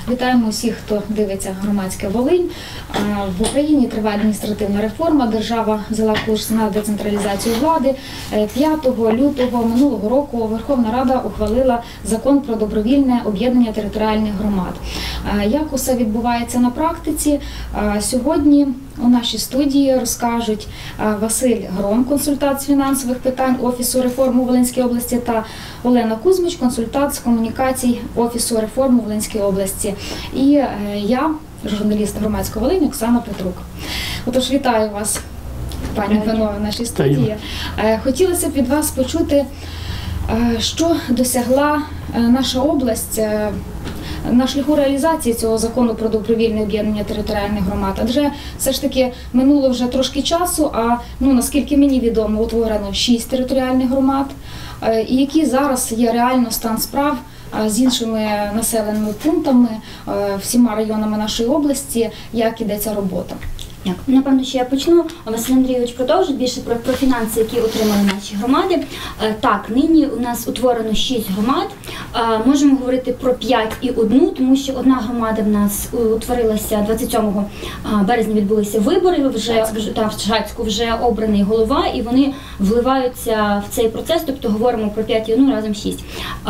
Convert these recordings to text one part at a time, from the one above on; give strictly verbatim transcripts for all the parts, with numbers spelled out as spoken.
Вітаємо усіх, хто дивиться громадське Волинь. В Україні триває адміністративна реформа. Держава взяла курс на децентралізацію влади. п'ятого лютого минулого року Верховна Рада ухвалила закон про добровільне об'єднання територіальних громад. Як усе відбувається на практиці, сьогодні у нашій студії розкажуть Василь Гром, консультант з фінансових питань Офісу реформи у Волинській області, та Олена Кузьмич, консультант з комунікацій Офісу реформи у Волинській області. І я, журналіст громадського Волинь, Оксана Петрук. Отож, вітаю вас, пані Панове, в нашій студії. Хотілося б від вас почути, що досягла наша область на шляху реалізації цього закону про добровільне об'єднання територіальних громад. Адже все ж таки минуло вже трошки часу, а ну, наскільки мені відомо, утворено шість територіальних громад. І який зараз є реально стан справ з іншими населеними пунктами, всіма районами нашої області, як ідеться робота? Напевно, що я почну. Василь Андрійович продовжить більше про, про фінанси, які отримали наші громади. Так, нині у нас утворено шість громад. Можемо говорити про п'ять і одну, тому що одна громада в нас утворилася двадцять сьомого березня, відбулися вибори, вже, та, в Шацьку вже обраний голова, і вони вливаються в цей процес, тобто говоримо про п'ять і одну, разом шість.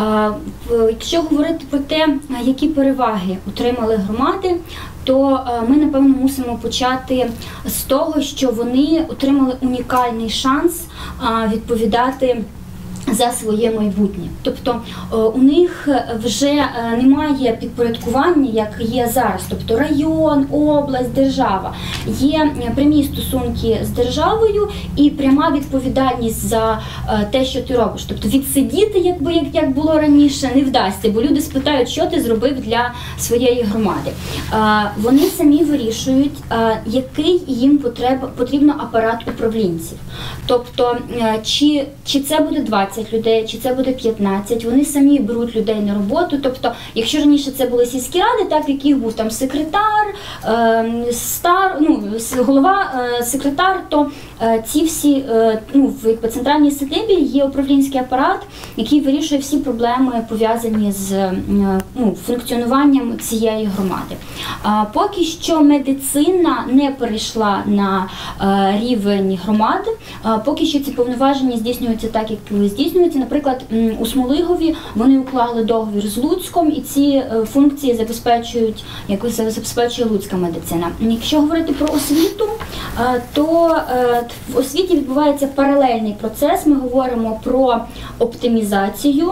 Якщо говорити про те, які переваги отримали громади, то ми, напевно, мусимо почати з того, що вони отримали унікальний шанс відповідати за своє майбутнє. Тобто у них вже немає підпорядкування, як є зараз. Тобто район, область, держава. Є прямі стосунки з державою і пряма відповідальність за те, що ти робиш. Тобто відсидіти, якби, як, як було раніше, не вдасться, бо люди спитають, що ти зробив для своєї громади. Вони самі вирішують, який їм потреба, потрібно апарат управлінців. Тобто, чи, чи це буде двадцять людей, чи це буде п'ятнадцять, вони самі беруть людей на роботу. Тобто, якщо раніше це були сільські ради, так, в яких був там секретар, е, стар, ну, голова, е, секретар, то е, ці всі, е, ну, в центральній садибі є управлінський апарат, який вирішує всі проблеми, пов'язані з е, ну, функціонуванням цієї громади. А поки що медицина не перейшла на е, рівень громади, а поки що ці повноваження здійснюються так, як здійснюються. Наприклад, у Смолигові вони уклали договір з Луцьком, і ці функції забезпечують, якось забезпечує луцька медицина. Якщо говорити про освіту, то в освіті відбувається паралельний процес. Ми говоримо про оптимізацію.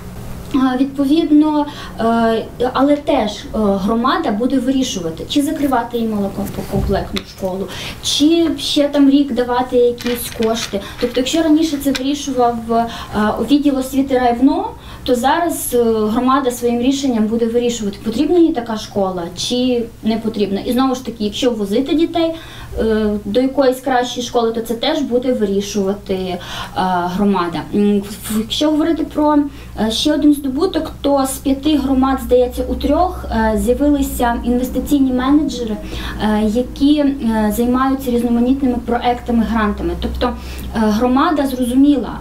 Відповідно, але теж громада буде вирішувати, чи закривати їм малокомплектну школу, чи ще там рік давати якісь кошти. Тобто, якщо раніше це вирішував відділ освіти райвно, то зараз громада своїм рішенням буде вирішувати, потрібна їй така школа чи не потрібна. І знову ж таки, якщо возити дітей до якоїсь кращої школи, то це теж буде вирішувати громада. Якщо говорити про ще один здобуток, то з п'яти громад, здається, у трьох з'явилися інвестиційні менеджери, які займаються різноманітними проектами, грантами. Тобто громада зрозуміла,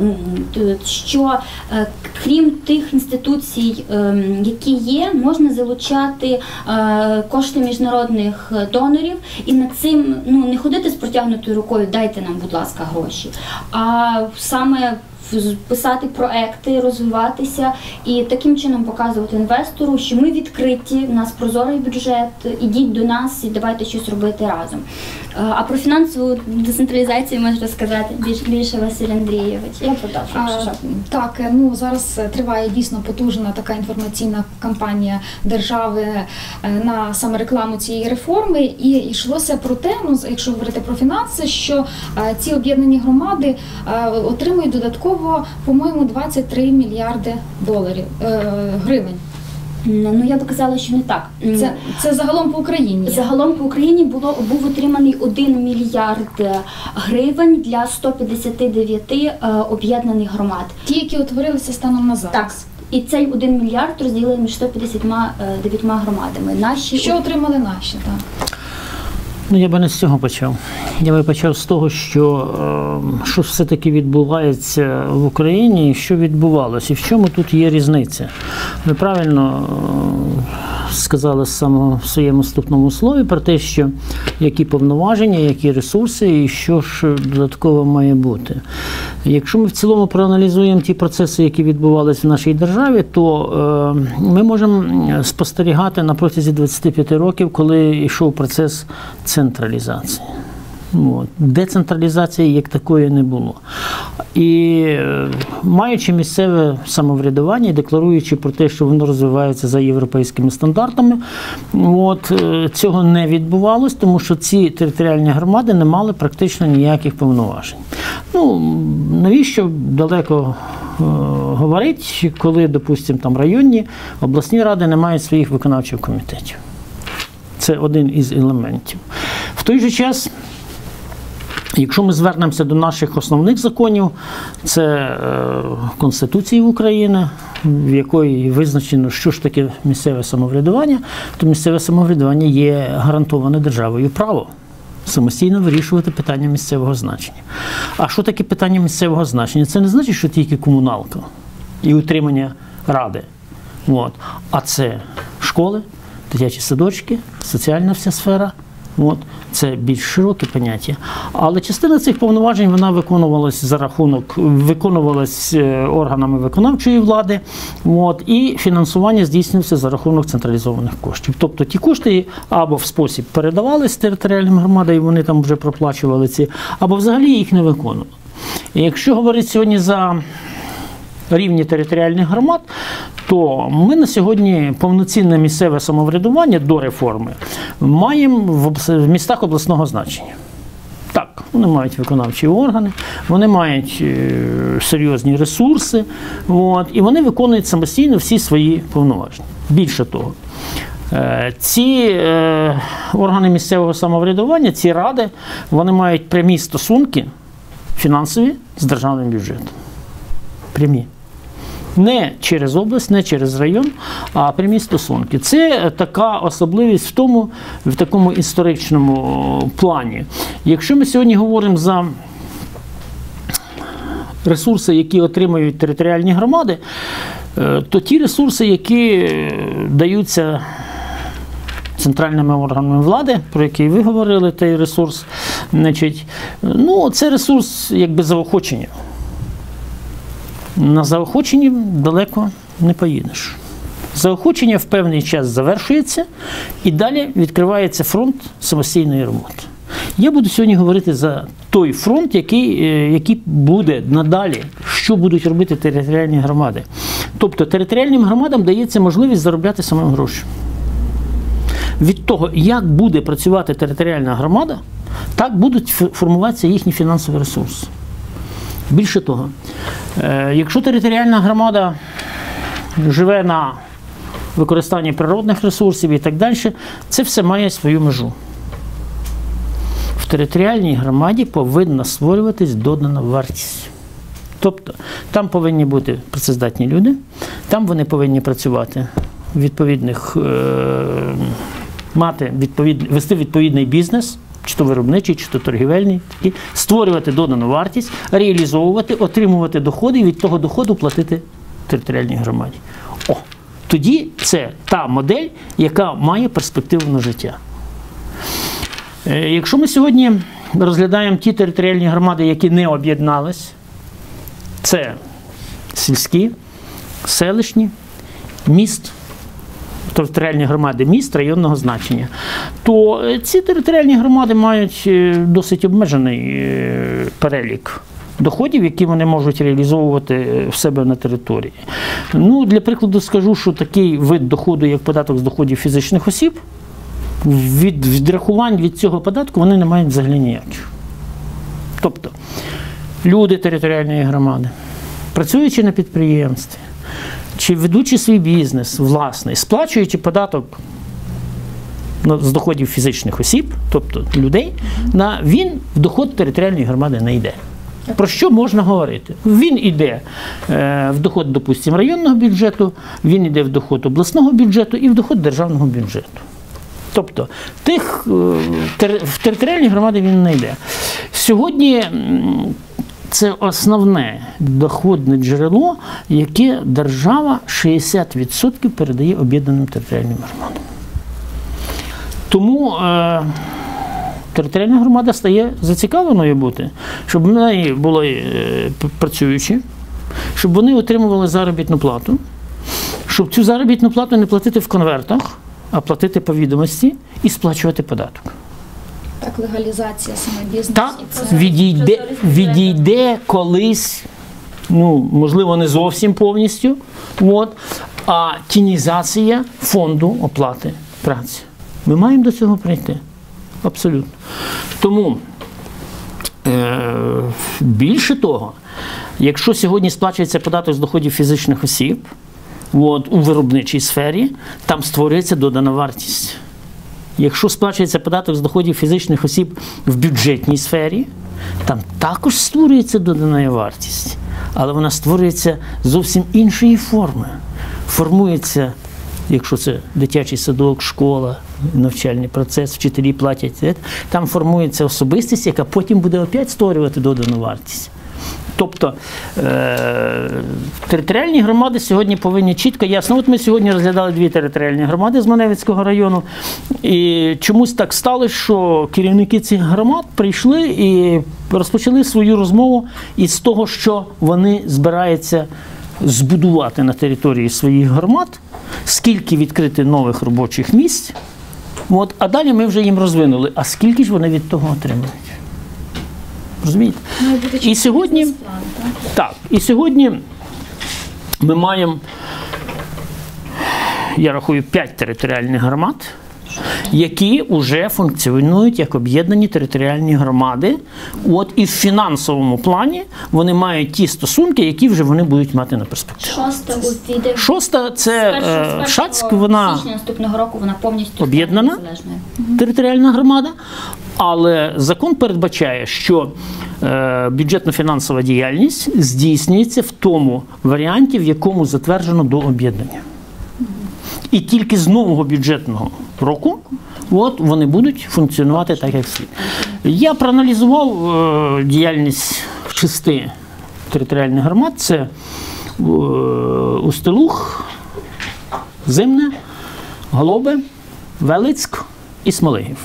що крім тих інституцій, які є, можна залучати кошти міжнародних донорів, і над цим ну, не ходити з протягнутою рукою, дайте нам, будь ласка, гроші, а саме писати проекти, розвиватися і таким чином показувати інвестору, що ми відкриті, у нас прозорий бюджет, ідіть до нас і давайте щось робити разом. А про фінансову децентралізацію може розказати більше, більше Василь Андрійович. Я продовжую. Так, ну зараз триває дійсно потужна така інформаційна кампанія держави на саме рекламу цієї реформи, і йшлося про те, ну, якщо говорити про фінанси, що ці об'єднані громади отримують додатково, по-моєму, двадцять три мільярди доларів, гривень. Ну, я би казала, що не так. Це, це загалом по Україні? Загалом по Україні було, був отриманий один мільярд гривень для ста п'ятдесяти дев'яти е, об'єднаних громад. Ті, які утворилися станом на зараз? Так. І цей один мільярд розділили між ста п'ятдесятьма дев'ятьма громадами. Наші... Що отримали наші? Так. Ну, я би не з цього почав. Я би почав з того, що, що все-таки відбувається в Україні, і що відбувалося, і в чому тут є різниця. Ви правильно сказала саме в своєму вступному слові про те, що які повноваження, які ресурси і що ж додатково має бути. Якщо ми в цілому проаналізуємо ті процеси, які відбувалися в нашій державі, то е, ми можемо спостерігати на протязі двадцяти п'яти років, коли йшов процес централізації. От. Децентралізації як такої не було. І е, маючи місцеве самоврядування, декларуючи про те, що воно розвивається за європейськими стандартами, от, е, цього не відбувалось, тому що ці територіальні громади не мали практично ніяких повноважень. Ну, навіщо далеко е, говорить, коли, допустимо, там районні, обласні ради не мають своїх виконавчих комітетів. Це один із елементів. В той же час, якщо ми звернемося до наших основних законів, це е, Конституції України, в якої визначено, що ж таке місцеве самоврядування, то місцеве самоврядування є гарантоване державою право самостійно вирішувати питання місцевого значення. А що таке питання місцевого значення? Це не значить, що тільки комуналка і утримання ради. От. А це школи, дитячі садочки, соціальна вся сфера. От, це більш широке поняття. Але частина цих повноважень вона виконувалась за рахунок, виконувалась органами виконавчої влади, от, і фінансування здійснювалося за рахунок централізованих коштів. Тобто ті кошти або в спосіб передавались територіальним громадам, і вони там вже проплачували ці, або взагалі їх не виконували. І якщо говорити сьогодні за рівні територіальних громад, то ми на сьогодні повноцінне місцеве самоврядування до реформи маємо в містах обласного значення. Так, вони мають виконавчі органи, вони мають серйозні ресурси, от, і вони виконують самостійно всі свої повноваження. Більше того, ці е, органи місцевого самоврядування, ці ради, вони мають прямі стосунки фінансові з державним бюджетом. Прямі. Не через область, не через район, а прямі стосунки. Це така особливість в тому, в такому історичному плані. Якщо ми сьогодні говоримо за ресурси, які отримують територіальні громади, то ті ресурси, які даються центральними органами влади, про який ви говорили, той ресурс, значить, ну, це ресурс якби заохочення. На заохоченні далеко не поїдеш. Заохочення в певний час завершується, і далі відкривається фронт самостійної роботи. Я буду сьогодні говорити за той фронт, який, який буде надалі, що будуть робити територіальні громади. Тобто територіальним громадам дається можливість заробляти самим гроші. Від того, як буде працювати територіальна громада, так будуть формуватися їхні фінансові ресурси. Більше того, якщо територіальна громада живе на використанні природних ресурсів і так далі, це все має свою межу. В територіальній громаді повинна створюватись додана вартість. Тобто, там повинні бути працездатні люди, там вони повинні працювати відповідних, е, мати відповід, вести відповідний бізнес, чи то виробничий, чи то торгівельний, такі, створювати додану вартість, реалізовувати, отримувати доходи і від того доходу платити територіальній громаді. О, тоді це та модель, яка має перспективу на життя. Е, якщо ми сьогодні розглядаємо ті територіальні громади, які не об'єднались, це сільські, селищні, міст, територіальні громади міст районного значення, то ці територіальні громади мають досить обмежений перелік доходів, які вони можуть реалізовувати в себе на території. Ну, для прикладу скажу, що такий вид доходу, як податок з доходів фізичних осіб, від відрахувань від цього податку вони не мають взагалі ніяких. Тобто, люди територіальної громади, працюючи на підприємстві, чи ведучи свій бізнес власний, сплачуючи податок з доходів фізичних осіб, тобто людей, на, він в доход територіальної громади не йде. Про що можна говорити? Він йде е, в доход, допустимо, районного бюджету, він йде в доход обласного бюджету і в доход державного бюджету. Тобто тих, е, тер, в територіальній громаді він не йде. Сьогодні це основне доходне джерело, яке держава шістдесят відсотків передає об'єднаним територіальним громадам. Тому е, територіальна громада стає зацікавленою бути, щоб в неї були е, працюючі, щоб вони отримували заробітну плату, щоб цю заробітну плату не платити в конвертах, а платити по відомості і сплачувати податок. Так, легалізація саме бізнесу. Так, і це відійде, відійде колись, ну, можливо, не зовсім повністю, от, а тінізація фонду оплати праці. Ми маємо до цього прийти. Абсолютно. Тому, е, більше того, якщо сьогодні сплачується податок з доходів фізичних осіб, от, у виробничій сфері, там створюється додана вартість. Якщо сплачується податок з доходів фізичних осіб в бюджетній сфері, там також створюється додана вартість, але вона створюється зовсім іншої форми. Формується, якщо це дитячий садок, школа, навчальний процес, вчителі платять, там формується особистість, яка потім буде опять створювати додану вартість. Тобто е- територіальні громади сьогодні повинні чітко, ясно, от ми сьогодні розглядали дві територіальні громади з Маневицького району, і чомусь так сталося, що керівники цих громад прийшли і розпочали свою розмову із того, що вони збираються збудувати на території своїх громад, скільки відкрити нових робочих місць, от, а далі ми вже їм розвинули, а скільки ж вони від того отримують. Розумієте? І сьогодні, так, і сьогодні ми маємо, я рахую, п'ять територіальних громад, які вже функціонують як об'єднані територіальні громади. От, і в фінансовому плані вони мають ті стосунки, які вже вони будуть мати на перспективу. Шоста увійде. Шоста – це е, Шацьк, вона січня наступного року вона повністю об'єднана незалежною. територіальна громада, але закон передбачає, що е, бюджетно-фінансова діяльність здійснюється в тому варіанті, в якому затверджено до об'єднання. І тільки з нового бюджетного року от, вони будуть функціонувати так, як слід. Я проаналізував е, діяльність шести територіальних громад. Це е, Устилух, Зимне, Голобе, Велицьк і Смолигів.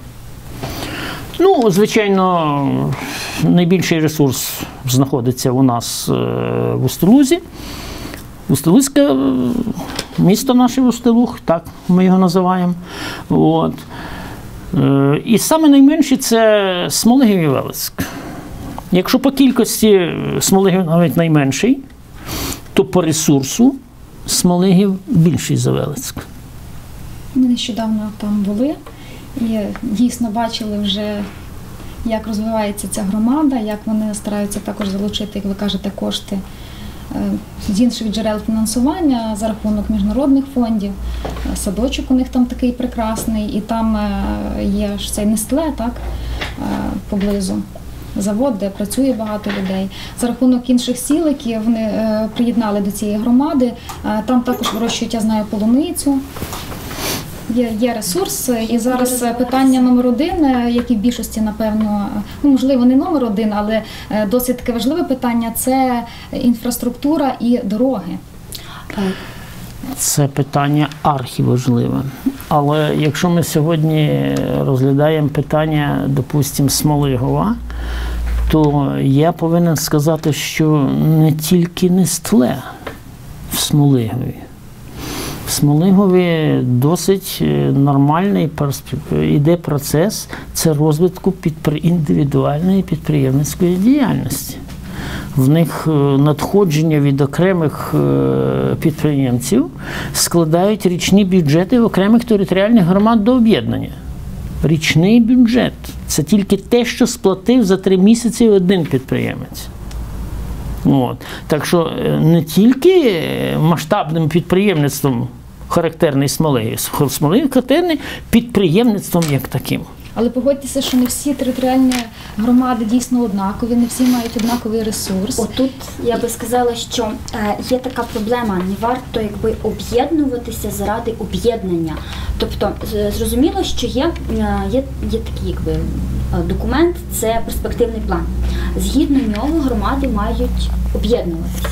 Ну, звичайно, найбільший ресурс знаходиться у нас е, в Устилузі. Устилузьке місто наше Устилух, так ми його називаємо. От. Е, і саме найменші – це Смолигів і Велицьк. Якщо по кількості Смолигів навіть найменший, то по ресурсу Смолигів більший за Велицьк. Ми нещодавно там були і дійсно бачили вже, як розвивається ця громада, як вони стараються також залучити, як ви кажете, кошти з інших джерел фінансування за рахунок міжнародних фондів. Садочок у них там такий прекрасний, і там є ж цей Нестле, так, поблизу. Завод, де працює багато людей. За рахунок інших сіл, які вони приєднали до цієї громади, там також вирощують, я знаю, полуницю. Є, є ресурс, і зараз питання номер один, як і в більшості, напевно, ну, можливо, не номер один, але досить таке важливе питання – це інфраструктура і дороги. Це питання архіважливе. Але якщо ми сьогодні розглядаємо питання, допустимо, Смолигова, то я повинен сказати, що не тільки Нестле в Смолигові. В Смолигові досить нормальний іде процес – це розвитку підпри... індивідуальної підприємницької діяльності. В них надходження від окремих підприємців складають річні бюджети окремих територіальних громад до об'єднання. Річний бюджет – це тільки те, що сплатив за три місяці один підприємець. От. Так що не тільки масштабним підприємництвом характерний Смолигів, Смолигів характерний підприємництвом як таким. Але погодьтеся, що не всі територіальні громади дійсно однакові, не всі мають однаковий ресурс. Отут я би сказала, що е, є така проблема, не варто якби об'єднуватися заради об'єднання. Тобто з- зрозуміло, що є, е, є, є такий якби е, документ, це перспективний план. Згідно нього громади мають об'єднуватися.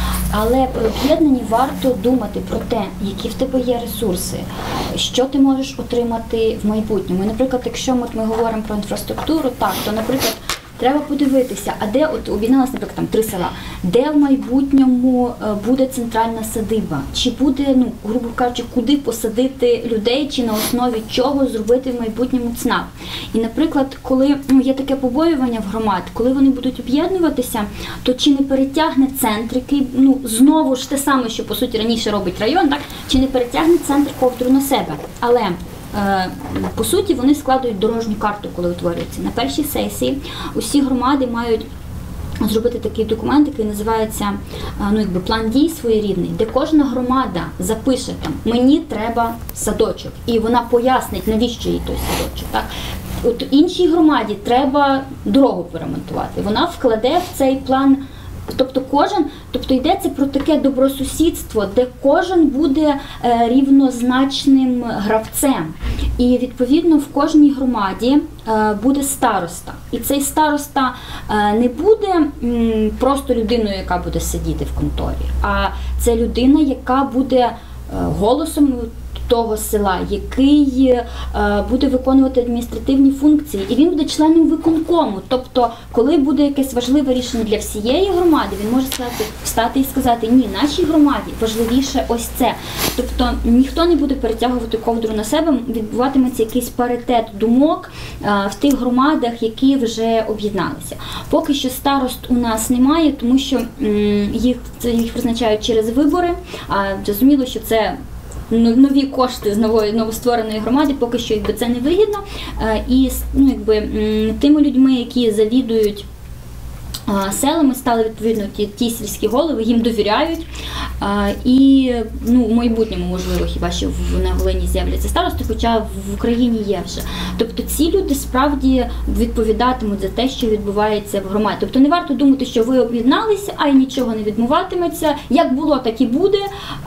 Але при об'єднанні варто думати про те, які в тебе є ресурси, що ти можеш отримати в майбутньому. І, наприклад, якщо ми, ми говоримо про інфраструктуру, так, то, наприклад, треба подивитися, а де от об'єдналися, наприклад, там три села, де в майбутньому е, буде центральна садиба, чи буде, ну, грубо кажучи, куди посадити людей, чи на основі чого зробити в майбутньому ЦНАП. І, наприклад, коли ну, є таке побоювання в громад, коли вони будуть об'єднуватися, то чи не перетягне центр, який, ну, знову ж те саме, що, по суті, раніше робить район, так, чи не перетягне центр ковдру на себе. Але Е, по суті, вони складують дорожню карту, коли утворюються. На першій сесії усі громади мають зробити такий документ, який називається е, ну, якби план дій своєрідний, де кожна громада запише там «мені треба садочок», і вона пояснить, навіщо їй той садочок. Так? От іншій громаді треба дорогу поремонтувати. Вона вкладе в цей план. Тобто кожен, тобто йдеться про таке добросусідство, де кожен буде е, рівнозначним гравцем. І відповідно в кожній громаді е, буде староста. І цей староста е, не буде м, просто людиною, яка буде сидіти в конторі, а це людина, яка буде е, голосом того села, який е, буде виконувати адміністративні функції, і він буде членом виконкому. Тобто, коли буде якесь важливе рішення для всієї громади, він може сказати, встати і сказати, ні, нашій громаді важливіше ось це. Тобто, ніхто не буде перетягувати ковдру на себе, відбуватиметься якийсь паритет думок е, в тих громадах, які вже об'єдналися. Поки що старост у нас немає, тому що м, їх, це, їх призначають через вибори, а зрозуміло, що це нові кошти з нової новоствореної громади, поки що якби це не вигідно. І ну, якби, тими людьми, які завідують селами, стали відповідно ті, ті сільські голови, їм довіряють. І ну, в майбутньому, можливо, хіба що в, на Волині з'являться старости, хоча в Україні є вже. Тобто ці люди справді відповідатимуть за те, що відбувається в громаді. Тобто не варто думати, що ви об'єдналися, а й нічого не відбуватиметься. Як було, так і буде.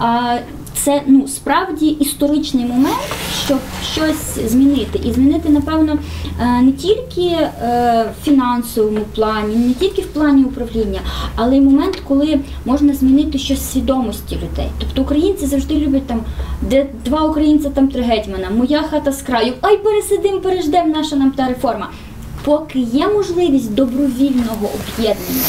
Це ну, справді історичний момент, щоб щось змінити. І змінити, напевно, не тільки в фінансовому плані, не тільки в плані управління, але й момент, коли можна змінити щось в свідомості людей. Тобто українці завжди люблять там, де два українця, там три гетьмана, моя хата з краю, ай пересидим, переждем, наша нам та реформа. Поки є можливість добровільного об'єднання,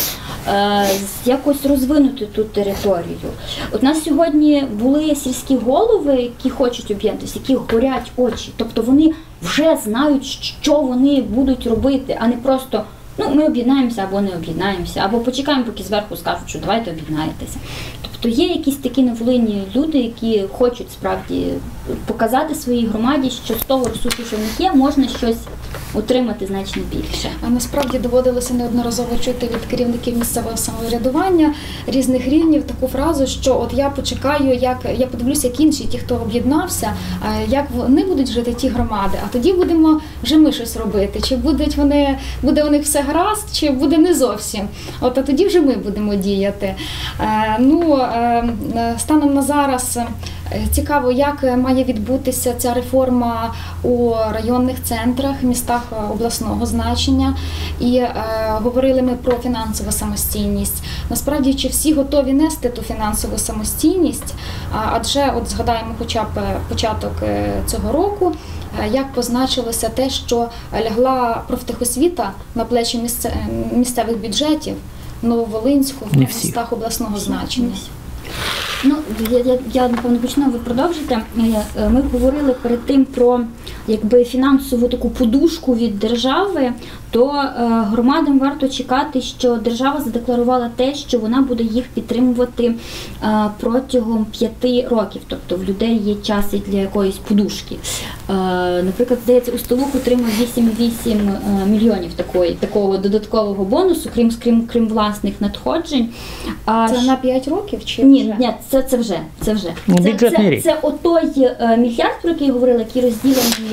якось розвинути ту територію. От у нас сьогодні були сільські голови, які хочуть об'єднатися, які горять очі. Тобто вони вже знають, що вони будуть робити, а не просто ну, ми об'єднаємося або не об'єднаємося, або почекаємо, поки зверху скажуть, що давайте об'єднаєтеся. Тобто є якісь такі на Волині люди, які хочуть справді показати своїй громаді, що з того ресурсу, що в них є, можна щось отримати значно більше. А насправді доводилося неодноразово чути від керівників місцевого самоврядування різних рівнів таку фразу, що от я почекаю, як я подивлюся, як інші, ті, хто об'єднався, як вони будуть жити, ті громади, а тоді будемо вже ми щось робити. Чи будуть вони, буде у них все гаразд, чи буде не зовсім. От, а тоді вже ми будемо діяти. Е, ну, е, станом на зараз цікаво, як має відбутися ця реформа у районних центрах, містах обласного значення. І е, говорили ми про фінансову самостійність. Насправді, чи всі готові нести ту фінансову самостійність? Адже, от згадаємо хоча б початок цього року, як позначилося те, що лягла профтехосвіта на плечі місцевих бюджетів Нововолинську в містах обласного значення. Ну, я, я, я напевно почну, ви продовжите. Ми говорили перед тим про якби фінансову таку подушку від держави, то е, громадам варто чекати, що держава задекларувала те, що вона буде їх підтримувати е, протягом п'яти років. Тобто в людей є час і для якоїсь подушки. Е, наприклад, здається, Устилух отримав вісім цілих вісім мільйонів такої, такого додаткового бонусу, крім, крім, крім власних надходжень. А, це на п'ять років? Чи ні, вже? ні, це, це вже. Це, вже. Ну, це, бюджетний це, рік. це отой е, мільярд, про який я говорила, який розділений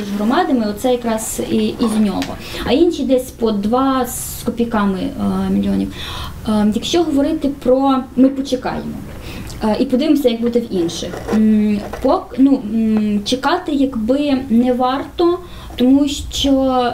громадами, оце якраз і, із нього. А інші десь по два з копійками е, мільйонів. Е, якщо говорити про «ми почекаємо», і подивимося, як буде в інших. Пок, ну, чекати якби не варто, тому що,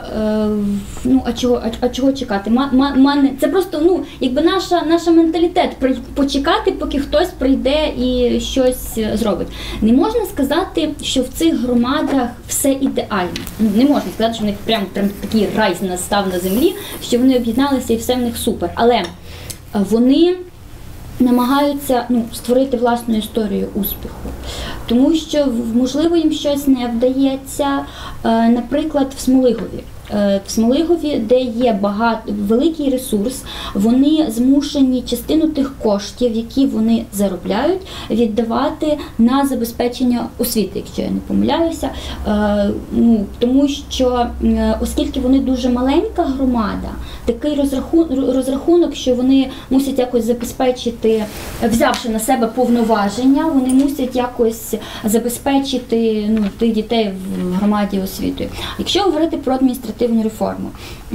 ну, а чого, а, а чого чекати? Ма, ма, ма, це просто, ну, якби наша, наша менталітет почекати, поки хтось прийде і щось зробить. Не можна сказати, що в цих громадах все ідеально. Ну, не можна сказати, що в них прям, прям такий рай настав на землі, що вони об'єдналися і все в них супер. Але вони намагаються, ну, створити власну історію успіху. Тому що, можливо, їм щось не вдається, наприклад, в Смолигові. В Смолигові, де є багато, великий ресурс, вони змушені частину тих коштів, які вони заробляють, віддавати на забезпечення освіти, якщо я не помиляюся. Ну, тому що, оскільки вони дуже маленька громада, такий розрахунок, розрахунок, що вони мусять якось забезпечити, взявши на себе повноваження, вони мусять якось забезпечити, ну, тих дітей в громаді освітою. Якщо говорити про адміністративну реформу,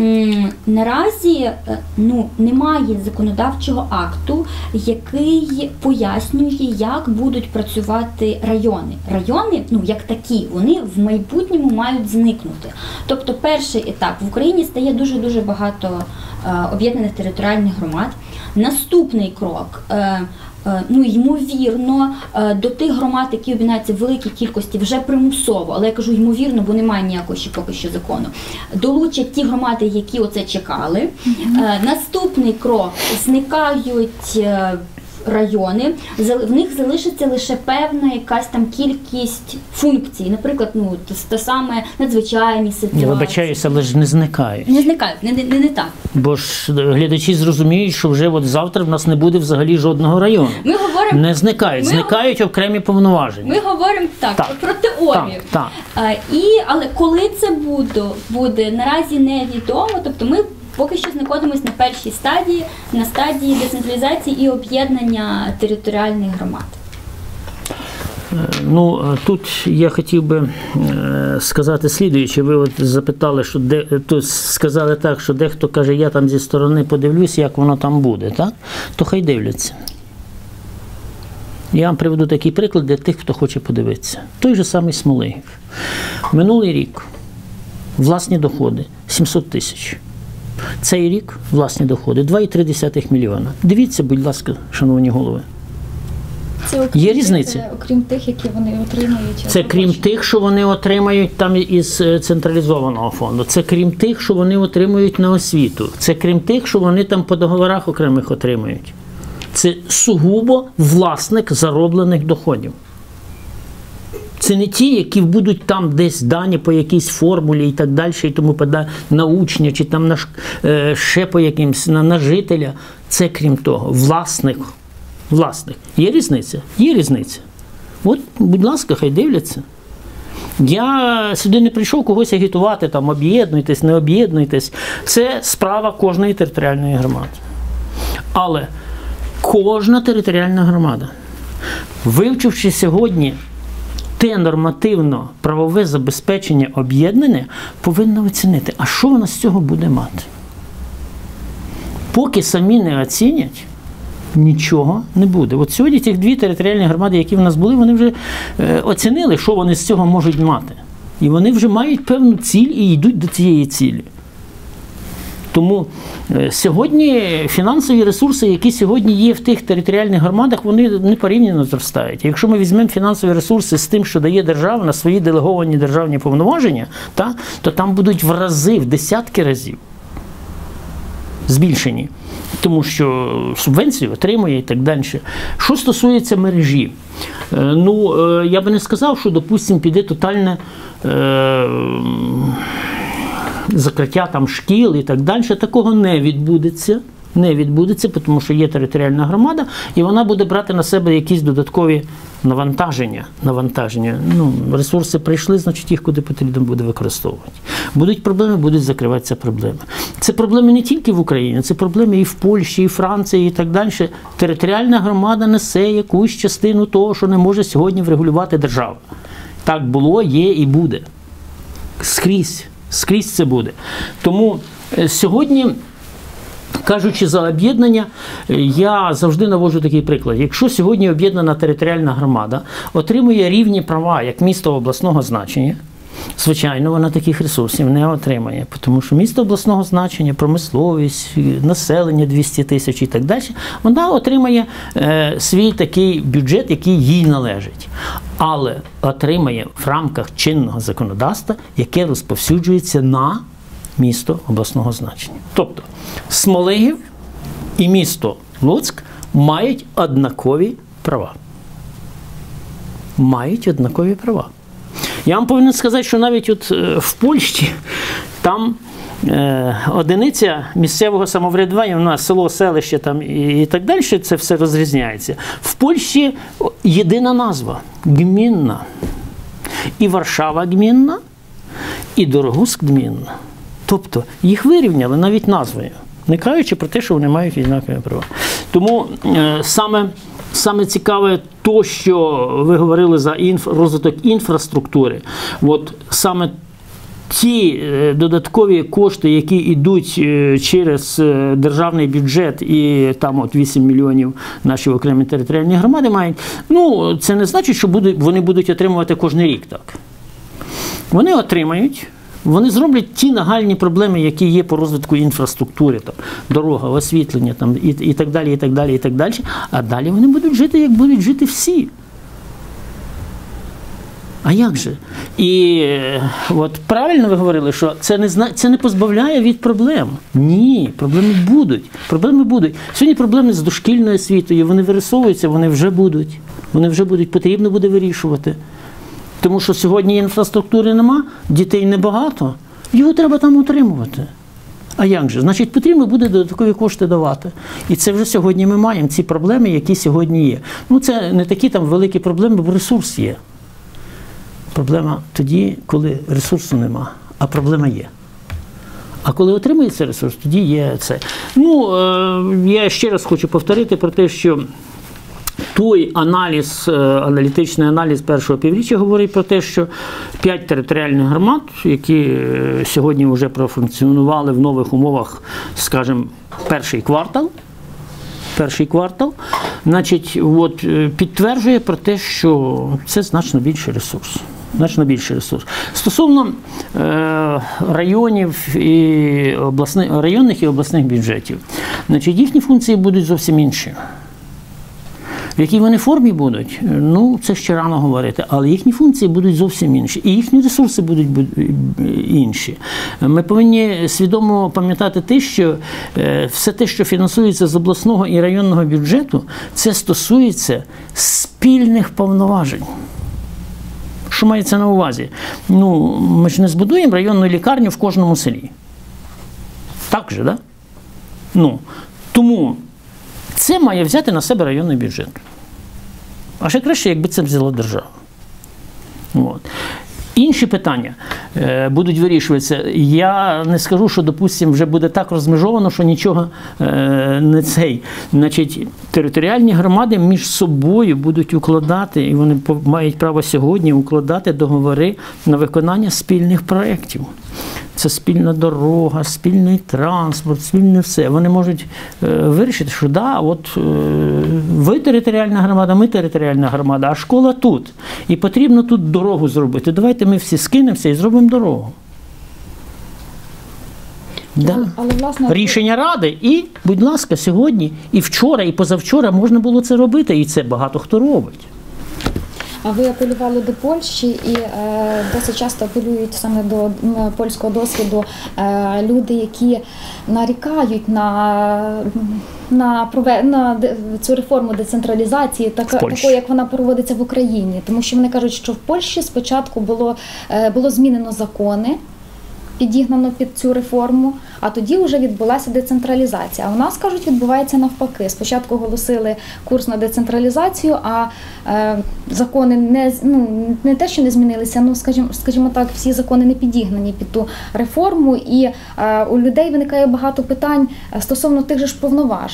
наразі, ну, немає законодавчого акту, який пояснює, як будуть працювати райони. Райони, ну, як такі, вони в майбутньому мають зникнути. Тобто перший етап: в Україні стає дуже-дуже багато об'єднаних територіальних громад. Наступний крок, ну, ймовірно, до тих громад, які об'єднаються в великій кількості, вже примусово, але я кажу ймовірно, бо немає ніякого ще поки що закону, долучать ті громади, які оце чекали. Mm-hmm. Наступний крок: зникають райони, в них залишиться лише певна якась там кількість функцій. Наприклад, ну, те саме надзвичайні ситуації. Я вибачаюся, але ж не зникають. Не зникають, не, не, не так. Бо ж глядачі зрозуміють, що вже от завтра в нас не буде взагалі жодного району. Ми говоримо, не зникають, ми, зникають окремі повноваження. Ми говоримо так, так про теорію. Так, так. А, і, але коли це буде, буде, наразі невідомо. Тобто ми поки що знаходимося на першій стадії, на стадії децентралізації і об'єднання територіальних громад. Ну, тут я хотів би сказати слідуюче. Ви от запитали, що де, тут сказали так, що дехто каже, я там зі сторони подивлюсь, як воно там буде, так? То хай дивляться. Я вам приведу такий приклад для тих, хто хоче подивитися. Той же самий Смолигів. Минулий рік власні доходи сімсот тисяч. Цей рік власні доходи два і три десятих мільйона. Дивіться, будь ласка, шановні голови. Це окрім, є різниця? Це окрім тих, які вони отримають. Це крім тих, що вони отримають там із централізованого фонду. Це крім тих, що вони отримують на освіту. Це крім тих, що вони там по договорах окремих отримують. Це сугубо власник зароблених доходів. Це не ті, які будуть там десь дані по якійсь формулі і так далі, і тому подалі, на учня, чи там на, е, ще по якимсь, на, на жителя. Це крім того, власник. Власник. Є різниця? Є різниця. От, будь ласка, хай дивляться. Я сюди не прийшов когось агітувати, там, об'єднуйтесь, не об'єднуйтесь. Це справа кожної територіальної громади. Але кожна територіальна громада, вивчивши сьогодні те нормативно-правове забезпечення об'єднання, повинна оцінити, а що вона з цього буде мати. Поки самі не оцінять, нічого не буде. От сьогодні ті дві територіальні громади, які в нас були, вони вже е, оцінили, що вони з цього можуть мати. І вони вже мають певну ціль і йдуть до цієї цілі. Тому е, сьогодні фінансові ресурси, які сьогодні є в тих територіальних громадах, вони не порівняно зростають. Якщо ми візьмемо фінансові ресурси з тим, що дає держава на свої делеговані державні повноваження, та, то там будуть в рази, в десятки разів збільшені. Тому що субвенцію отримує і так далі. Що стосується мережі, ну, я би не сказав, що, допустимо, піде тотальне е, закриття там шкіл і так далі. Такого не відбудеться. Не відбудеться, тому що є територіальна громада, і вона буде брати на себе якісь додаткові навантаження. навантаження. Ну, ресурси прийшли, значить їх куди потрібно буде використовувати. Будуть проблеми, будуть закриватися проблеми. Це проблеми не тільки в Україні, це проблеми і в Польщі, і в Франції, і так далі. Територіальна громада несе якусь частину того, що не може сьогодні врегулювати держава. Так було, є і буде. Скрізь. Скрізь це буде. Тому сьогодні, кажучи за об'єднання, я завжди наводжу такий приклад. Якщо сьогодні об'єднана територіальна громада отримує рівні права, як місто обласного значення, звичайно, вона таких ресурсів не отримає, тому що місто обласного значення, промисловість, населення двісті тисяч і так далі, вона отримає е, свій такий бюджет, який їй належить. Але отримає в рамках чинного законодавства, яке розповсюджується на місто обласного значення. Тобто Смолигів і місто Луцьк мають однакові права. Мають однакові права. Я вам повинен сказати, що навіть от в Польщі там е, одиниця місцевого самоврядування, у нас село, селище там і, і так далі, це все розрізняється. В Польщі єдина назва – гмінна. І Варшава гмінна, і Дорогуськ гмінна. Тобто їх вирівняли навіть назвою, не кажучи про те, що вони мають однакові права. Тому е, саме Саме цікаве то, що ви говорили за інф... розвиток інфраструктури. От саме ті додаткові кошти, які йдуть через державний бюджет, і там от вісім мільйонів наші окремі територіальні громади мають, ну, це не значить, що будуть, вони будуть отримувати кожен рік так. Вони отримають. Вони зроблять ті нагальні проблеми, які є по розвитку інфраструктури, там, дорога, освітлення там, і, і так далі, і так далі, і так далі. А далі вони будуть жити, як будуть жити всі. А як же? І от правильно ви говорили, що це не, це не позбавляє від проблем. Ні, проблеми будуть. Проблеми будуть. Сьогодні проблеми з дошкільною освітою, вони вирисовуються, вони вже будуть. Вони вже будуть, потрібно буде вирішувати. Тому що сьогодні інфраструктури нема, дітей небагато, його треба там утримувати. А як же? Значить, потрібно буде додаткові кошти давати. І це вже сьогодні ми маємо, ці проблеми, які сьогодні є. Ну, це не такі там великі проблеми, бо ресурс є. Проблема тоді, коли ресурсу нема, а проблема є. А коли отримується ресурс, тоді є це. Ну, е, я ще раз хочу повторити про те, що той аналіз, аналітичний аналіз першого півріччя говорить про те, що п'ять територіальних громад, які сьогодні вже профункціонували в нових умовах, скажімо, перший квартал, перший квартал, значить, от, підтверджує про те, що це значно більший ресурс. Значно більший ресурс. Стосовно е, районів і обласних, районних і обласних бюджетів, значить, їхні функції будуть зовсім інші. В якій вони формі будуть, ну, це ще рано говорити, але їхні функції будуть зовсім інші. І їхні ресурси будуть інші. Ми повинні свідомо пам'ятати те, що все те, що фінансується з обласного і районного бюджету, це стосується спільних повноважень. Що мається на увазі? Ну, ми ж не збудуємо районну лікарню в кожному селі. Так же, да? Ну, тому це має взяти на себе районний бюджет. А ще краще, якби це взяла держава. От. Інші питання е, будуть вирішуватися. Я не скажу, що, допустимо, вже буде так розмежовано, що нічого е, не цей. Значить, територіальні громади між собою будуть укладати, і вони мають право сьогодні укладати договори на виконання спільних проєктів. Це спільна дорога, спільний транспорт, спільне все. Вони можуть е, вирішити, що да, от е, ви територіальна громада, ми територіальна громада, а школа тут. І потрібно тут дорогу зробити. Давайте ми всі скинемося і зробимо дорогу. Да. Але, власне, рішення Ради. І, будь ласка, сьогодні, і вчора, і позавчора можна було це робити. І це багато хто робить. А ви апелювали до Польщі, і е, досить часто апелюють саме до м, польського досвіду е, люди, які нарікають на, на, прове- на де- цю реформу децентралізації, така, такою, як вона проводиться в Україні. Тому що вони кажуть, що в Польщі спочатку було, е, було змінено закони, підігнано під цю реформу, а тоді вже відбулася децентралізація. А у нас, кажуть, відбувається навпаки. Спочатку оголосили курс на децентралізацію, а е, закони не, ну, не те, що не змінилися, ну, скажімо, скажімо так, всі закони не підігнані під ту реформу, і е, у людей виникає багато питань стосовно тих же ж повноважень.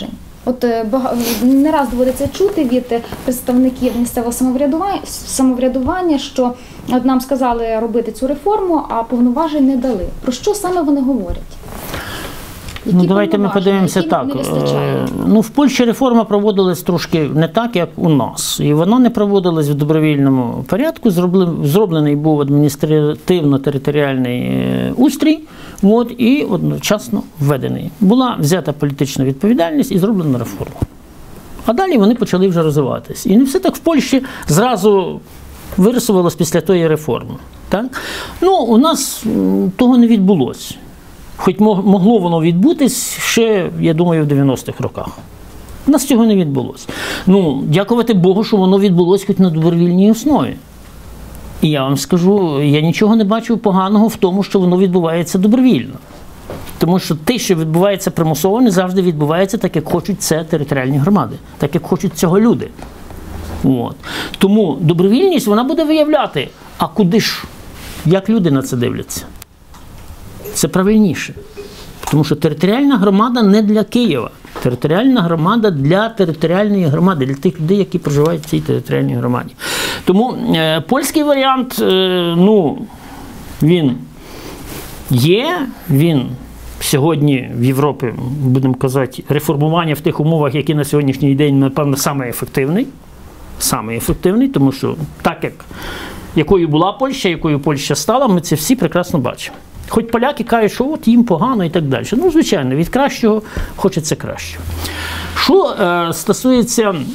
От е, бага- не раз доводиться чути від е, представників місцевого самоврядування, самоврядування, що от нам сказали робити цю реформу, а повноважень не дали. Про що саме вони говорять? Які Ну, давайте ми повноваження, подивимося які так. не вистачає? Е, Ну, в Польщі реформа проводилась трошки не так, як у нас. І вона не проводилась в добровільному порядку. Зроблен- Зроблений був адміністративно-територіальний е, устрій, от, і одночасно введений. Була взята політична відповідальність і зроблена реформа. А далі вони почали вже розвиватись. І не все так в Польщі зразу вирисувалось після тої реформи. Так? Ну, у нас м, того не відбулося. Хоч мог- могло воно відбутись ще, я думаю, в дев'яностих роках. У нас цього не відбулося. Ну, дякувати Богу, що воно відбулося хоч на добровільній основі. І я вам скажу, я нічого не бачу поганого в тому, що воно відбувається добровільно. Тому що те, що відбувається примусово, не завжди відбувається так, як хочуть це територіальні громади, так, як хочуть цього люди. От. Тому добровільність, вона буде виявляти, а куди ж, як люди на це дивляться. Це правильніше. Тому що територіальна громада не для Києва. Територіальна громада для територіальної громади, для тих людей, які проживають в цій територіальній громаді. Тому е, польський варіант, е, ну, він є, він сьогодні в Європі, будемо казати, реформування в тих умовах, які на сьогоднішній день, напевно, саме ефективний. Саме ефективний, тому що так, як якою була Польща, якою Польща стала, ми це всі прекрасно бачимо. Хоч поляки кажуть, що от їм погано і так далі. Ну, звичайно, від кращого хочеться кращого. Що е, стосується е,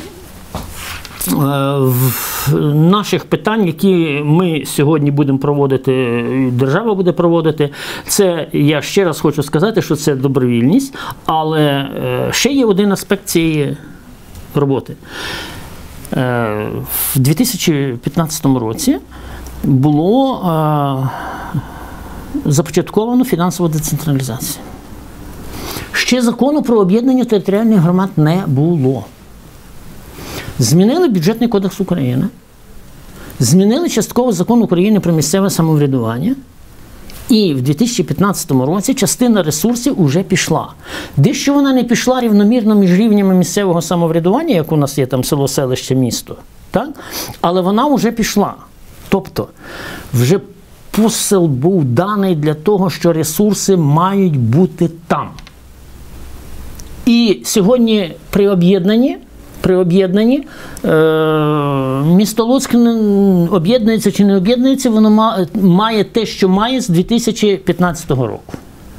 в- наших питань, які ми сьогодні будемо проводити, держава буде проводити, це, я ще раз хочу сказати, що це добровільність, але е, ще є один аспект цієї роботи. Е, В дві тисячі п'ятнадцятому році було е, започатковано фінансова децентралізація. Ще закону про об'єднання територіальних громад не було. Змінили Бюджетний кодекс України, змінили частково закон України про місцеве самоврядування, і в дві тисячі п'ятнадцятому році частина ресурсів вже пішла. Дещо вона не пішла рівномірно між рівнями місцевого самоврядування, як у нас є там село, селище, місто, так? Але вона вже пішла. Тобто, вже посил був даний для того, що ресурси мають бути там. І сьогодні при об'єднанні, при об'єднанні е, місто Луцьк не- об'єднується чи не об'єднується, воно ма- має те, що має з дві тисячі п'ятнадцятого року.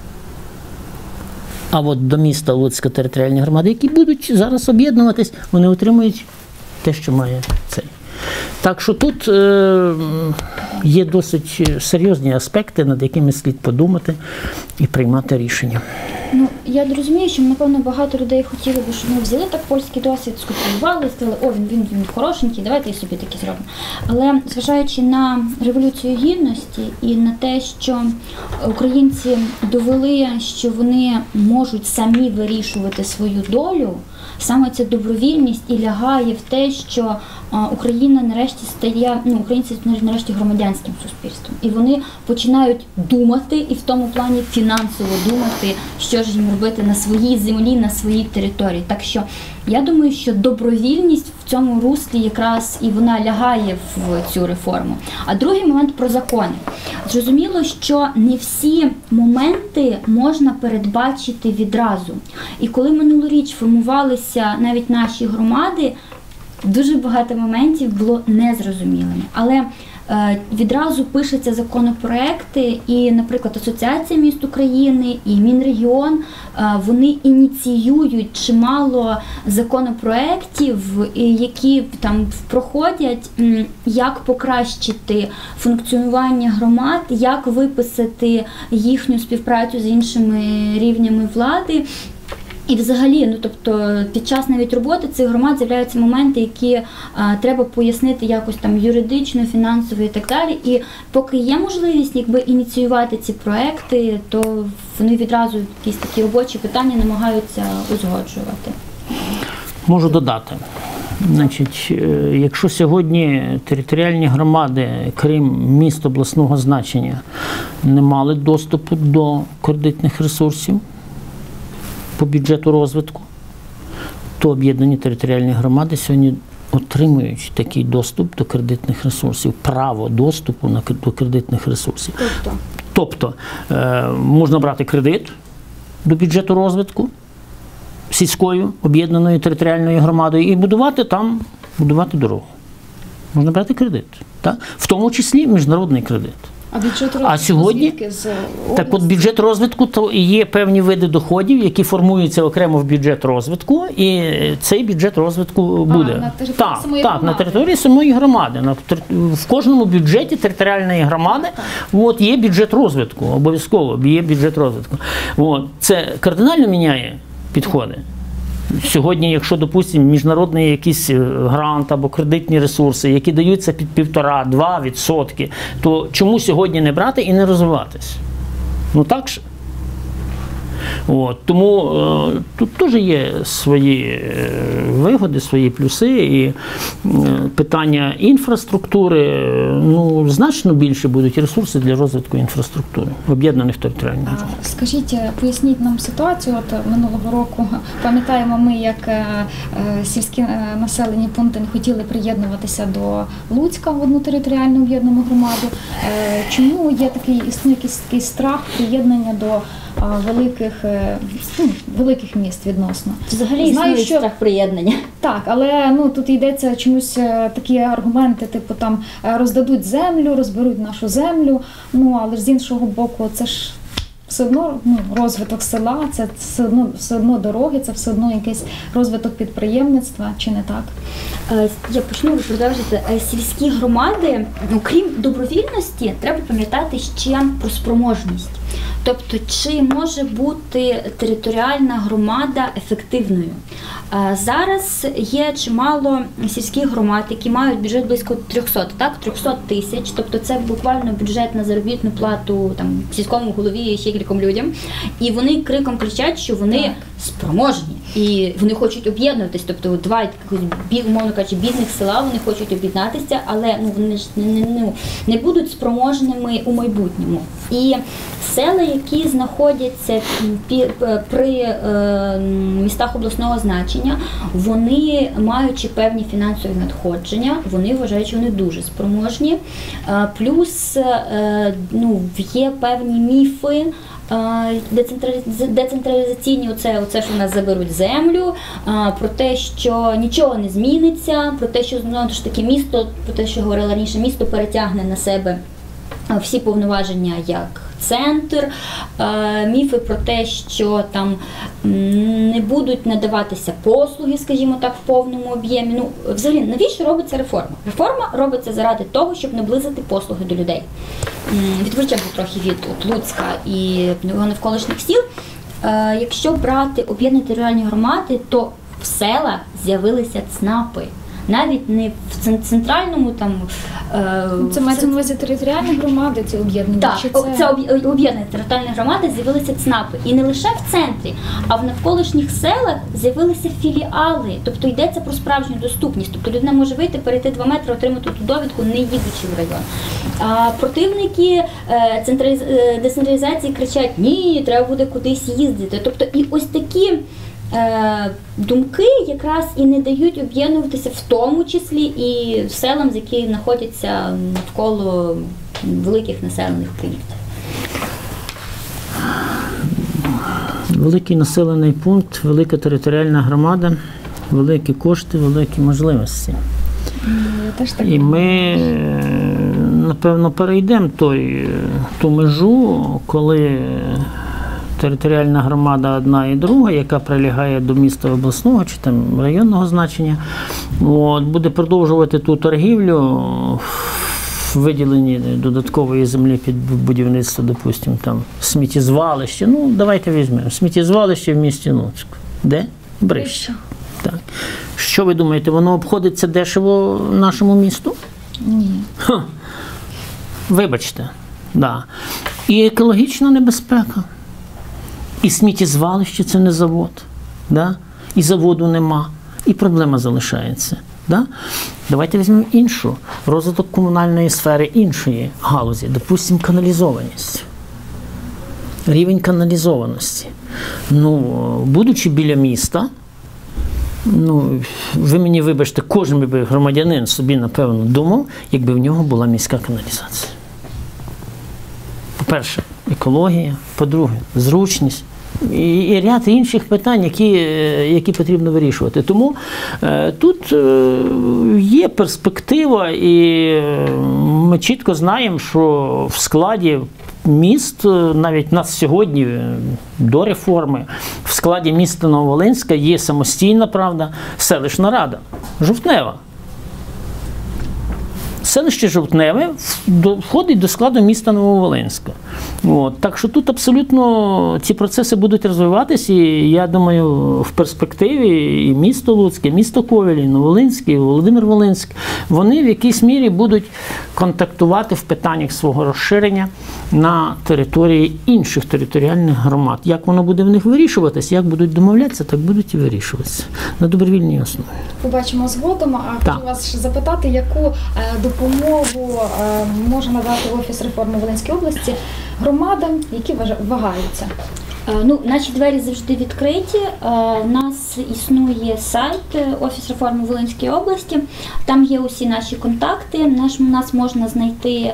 А от до міста Луцька територіальні громади, які будуть зараз об'єднуватись, вони отримують те, що має цей. Так що тут е, є досить серйозні аспекти, над якими слід подумати і приймати рішення. Ну, я розумію, що, напевно, багато людей хотіли би, щоб ми взяли так польський досвід, скопіювали, сказали, о, він, він, він хорошенький, давайте і собі такі зробимо. Але зважаючи на Революцію Гідності і на те, що українці довели, що вони можуть самі вирішувати свою долю, саме ця добровільність і лягає в те, що а, Україна нарешті стає, ну, українці стають нарешті громадянським суспільством. І вони починають думати, і в тому плані фінансово думати, що ж їм робити на своїй землі, на своїй території. Так що я думаю, що добровільність в цьому руслі якраз і вона лягає в цю реформу. А другий момент про закони. Зрозуміло, що не всі моменти можна передбачити відразу. І коли минулоріч формувалися навіть наші громади, дуже багато моментів було незрозумілими. Але е, відразу пишуться законопроекти, і, наприклад, Асоціація міст України і Мінрегіон, е, вони ініціюють чимало законопроектів, і які там проходять, м, як покращити функціонування громад, як виписати їхню співпрацю з іншими рівнями влади. І взагалі, ну тобто, під час навіть роботи цих громад з'являються моменти, які а, треба пояснити якось там юридично, фінансово і так далі. І поки є можливість, якби ініціювати ці проекти, то вони відразу якісь такі робочі питання намагаються узгоджувати. Можу додати. Значить, е, якщо сьогодні територіальні громади, крім міст обласного значення, не мали доступу до кредитних ресурсів по бюджету розвитку, то об'єднані територіальні громади сьогодні отримують такий доступ до кредитних ресурсів, право доступу на, до кредитних ресурсів. Тобто? Тобто е, можна брати кредит до бюджету розвитку сільською об'єднаною територіальною громадою і будувати там, будувати дорогу. Можна брати кредит, так? В тому числі міжнародний кредит. А бюджет розвитку А сьогодні, звідки? З так от області? бюджет розвитку, то і є певні види доходів, які формуються окремо в бюджет розвитку, і цей бюджет розвитку буде. на території так, самої так, на громади? території самої громади. На, тер- в кожному бюджеті територіальної громади от, є бюджет розвитку, обов'язково є бюджет розвитку. От, це кардинально міняє підходи. Сьогодні, якщо, допустимо, міжнародний якийсь грант або кредитні ресурси, які даються під півтора-два відсотки, то чому сьогодні не брати і не розвиватись? Ну так ж. От, тому е, тут теж є свої е, вигоди, свої плюси, і е, питання інфраструктури, е, ну, значно більше будуть ресурси для розвитку інфраструктури об'єднаних територіальних громад. А, Скажіть, поясніть нам ситуацію. От минулого року пам'ятаємо ми, як е, е, сільські е, населені пункти не хотіли приєднуватися до Луцька в одну територіальну об'єднану громаду. Е, Чому є такий існує якийсь такий страх приєднання до е, великих, е, ну, великих міст відносно? Взагалі Знаю, існує що- страх приєднання. Так, але ну тут йдеться чомусь е, такі аргументи, типу там е, роздадуть землю, розберуть нашу землю. Ну але ж з іншого боку, це ж все одно ну, розвиток села, це все одно все одно дороги, це все одно якийсь розвиток підприємництва, чи не так? Е, Я почну, ви продовжите. Е, Сільські громади, ну, крім добровільності, треба пам'ятати ще про спроможність. Тобто, чи може бути територіальна громада ефективною? Е, Зараз є чимало сільських громад, які мають бюджет близько триста, так, триста тисяч, тобто це буквально бюджет на заробітну плату там, сільському голові і ще кільком людям. І вони криком кричать, що вони Так. спроможні. І вони хочуть об'єднуватись, тобто два якихось, бі- умовно кажучи, бідних села, вони хочуть об'єднатися, але ну, вони ж не, не, ну, не будуть спроможними у майбутньому. І села, які знаходяться пі- при е, містах обласного значення, вони, маючи певні фінансові надходження, вони вважають, що вони дуже спроможні. Е, плюс е, ну, є певні міфи, Децентраліз- децентралізаційні, оце, оце, що в нас заберуть землю, а, про те, що нічого не зміниться, про те, що знову ж таки місто, про те, що говорила раніше, місто перетягне на себе а, всі повноваження як центр, а, міфи про те, що там м, не будуть надаватися послуги, скажімо так, в повному об'ємі. Ну, взагалі, навіщо робиться реформа? Реформа робиться заради того, щоб наблизити послуги до людей. М, Відвлечемо трохи від от, Луцька і його навколишніх сіл. Е, Якщо брати об'єднані територіальні громади, то в селах з'явилися ЦНАПи. Навіть не в цен- центральному там е, Це мається на увазі територіальні громади, ці об'єднані? так, чи о, це об- об'єднані територіальні громади з'явилися ЦНАПи. І не лише в центрі, а в навколишніх селах з'явилися філіали. Тобто йдеться про справжню доступність. Тобто людина може вийти, перейти два метри, отримати ту довідку, не їдучи в район. А противники е, централіз... е, децентралізації кричать: ні, треба буде кудись їздити. Тобто і ось такі е, думки якраз і не дають об'єднуватися, в тому числі і селам, з які знаходяться навколо великих населених пунктів. Великий населений пункт, велика територіальна громада, великі кошти, великі можливості. Я теж так. І ми, е, напевно, перейдемо той, е, ту межу, коли територіальна громада одна і друга, яка прилягає до міста обласного чи там районного значення, от, буде продовжувати ту торгівлю в виділенні додаткової землі під будівництво, допустимо, там сміттєзвалище. Ну, давайте візьмемо. Сміттєзвалище в місті Луцьк. Де? Брище. Так. Що ви думаєте, воно обходиться дешево нашому місту? Ні. Ха. Вибачте. Да. І екологічна небезпека. І сміттєзвалище – це не завод. Да? І заводу нема. І проблема залишається. Да? Давайте візьмемо іншу. Розвиток комунальної сфери іншої галузі. Допустимо, каналізованість. Рівень каналізованості. Ну, будучи біля міста, Ну, ви мені вибачте, кожен би громадянин собі, напевно, думав, якби в нього була міська каналізація. По-перше, екологія, по-друге, зручність. І, і ряд інших питань, які, які потрібно вирішувати. Тому е, тут е, є перспектива, і ми чітко знаємо, що в складі міст, навіть нас сьогодні до реформи, в складі міста Нововолинська є самостійна, правда, селищна рада, Жовтнева. Селище Жовтневе входить до складу міста Нововолинська. От. Так що тут абсолютно ці процеси будуть розвиватися, і я думаю, в перспективі і місто Луцьке, і місто Ковель, і Нововолинськ, і Володимир-Волинськ, вони в якійсь мірі будуть контактувати в питаннях свого розширення на території інших територіальних громад. Як воно буде в них вирішуватися, як будуть домовлятися, так будуть і вирішуватися. На добровільній основі. Побачимо згодом. А Так. хочу вас ще запитати, яку е, допомогу е, може надати Офіс реформи Волинської області громадам, які важ- вагаються? Е, Ну, наші двері завжди відкриті. Е, У нас існує сайт е, Офіс реформи Волинської області. Там є усі наші контакти. Наш, нас можна знайти е,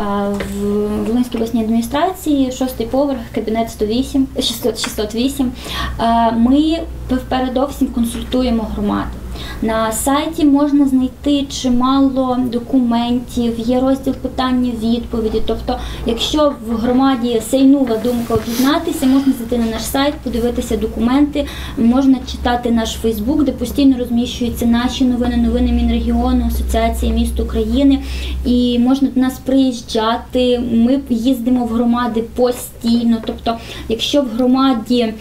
в Волинській обласній адміністрації, шостий поверх, кабінет сто вісім, шістсот вісім. Е, Ми передовсім консультуємо громади. На сайті можна знайти чимало документів, є розділ питання-відповіді. Тобто, якщо в громаді сяйнула думка об'єднатися, можна зайти на наш сайт, подивитися документи, можна читати наш Фейсбук, де постійно розміщуються наші новини, новини Мінрегіону, Асоціації міст України. І можна до нас приїжджати, ми їздимо в громади постійно. Тобто, якщо в громаді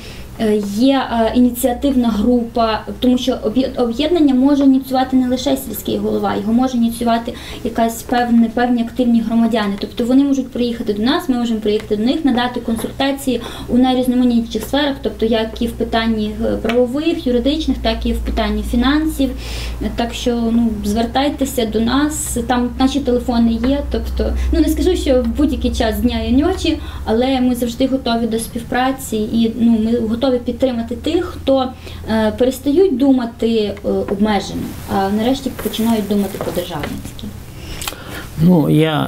є ініціативна група, тому що об'єднання може ініціювати не лише сільський голова, його може ініціювати якась певні, певні активні громадяни. Тобто вони можуть приїхати до нас, ми можемо приїхати до них, надати консультації у найрізноманітніших сферах, тобто як і в питанні правових, юридичних, так і в питанні фінансів. Так що ну, звертайтеся до нас, там наші телефони є, тобто, ну не скажу, що в будь-який час дня і ночі, але ми завжди готові до співпраці і ну, ми готові підтримати тих, хто е, перестають думати е, обмежено, а нарешті починають думати по-державницьки. Ну, я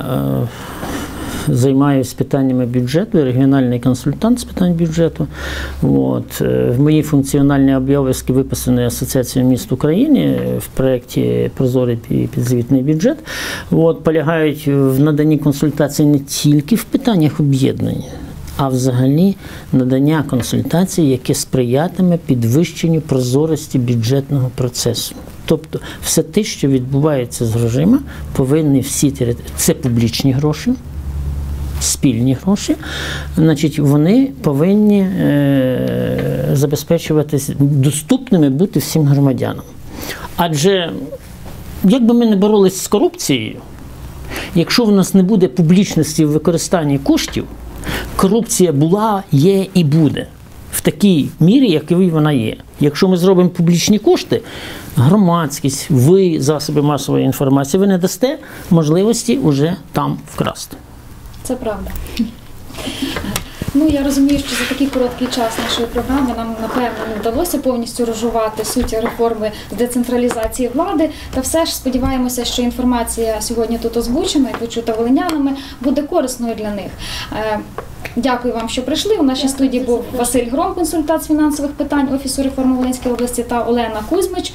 е, займаюся питаннями бюджету, я регіональний консультант з питань бюджету. От. В мої функціональні обов'язки виписані Асоціацією міст України в проєкті «Прозорий підзвітний бюджет». От, полягають в наданні консультацій не тільки в питаннях об'єднання, а взагалі надання консультацій, яке сприятиме підвищенню прозорості бюджетного процесу. Тобто все те, що відбувається з грошима, повинні всі території, це публічні гроші, спільні гроші, значить, вони повинні е, забезпечуватися, доступними бути всім громадянам. Адже, як би ми не боролись з корупцією, якщо в нас не буде публічності в використанні коштів, корупція була, є і буде. В такій мірі, якій вона є. Якщо ми зробимо публічні кошти, громадськість, ви, засоби масової інформації, ви не дасте можливості вже там вкрасти. Це правда. Ну, я розумію, що за такий короткий час нашої програми нам, напевно, не вдалося повністю розжувати суть реформи децентралізації влади. Та все ж сподіваємося, що інформація сьогодні тут озвучена і почута волинянами буде корисною для них. Дякую вам, що прийшли. У нашій студії був Василь Гром, консультант з фінансових питань Офісу реформи Волинської області, та Олена Кузьмич,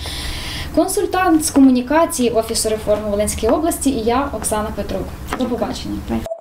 консультант з комунікації Офісу реформи Волинської області, і я, Оксана Петрук. До побачення.